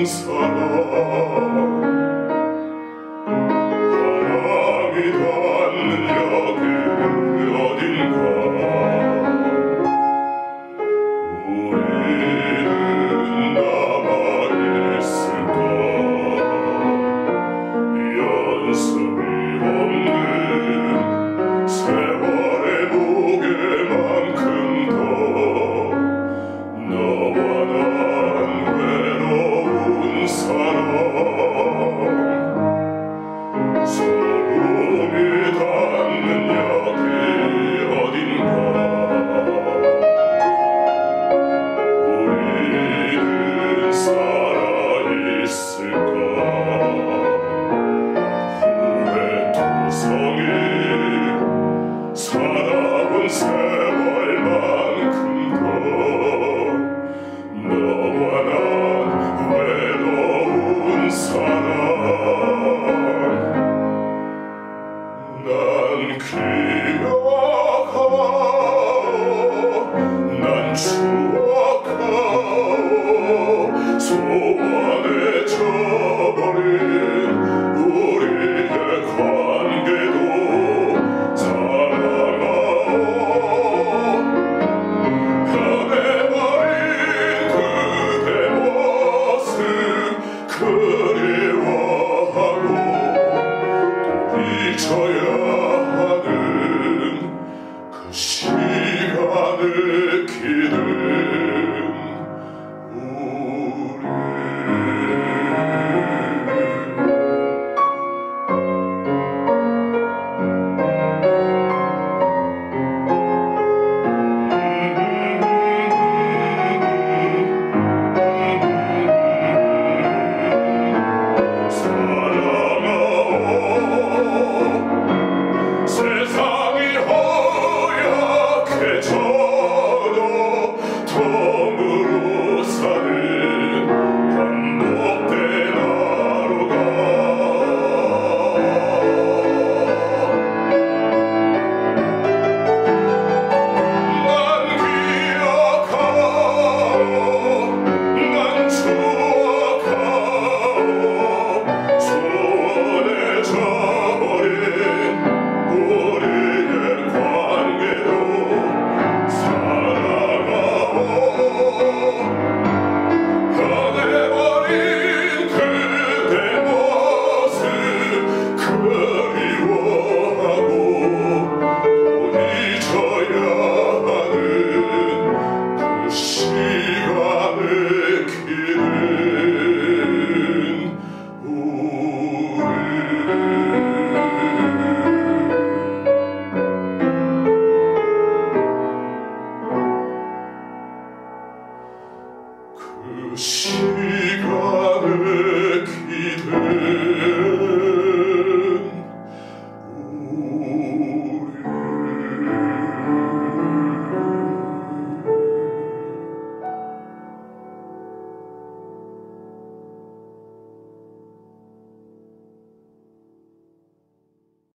사랑 바람이 닿는 여기 어딘가 우리는 남아있을까 연습이 없는 세월의 무게만큼 더 너와 난 외로운 사랑 소름이 닿는 여기 어딘가 우리는 살아있을까 후회투성이 살아온 세월만큼 더 너와 난 외로운 사랑 난 기억하오 난 추억하오 소원해져버린 우리의 관계도 사랑하오 변해버린 그대 모습 그리워하고 또 잊어야 하는 그 시간을 기른 우리 세상이 허약해져도 덤으로 사는 반복된 하루가 난 기억하오 난 추억하오 소원해져버린 우리의 관계도 사랑하오 변해버린 그대 모습 그리워하고 또 잊어야 하는 그 시간을 기른 우리 그 시간을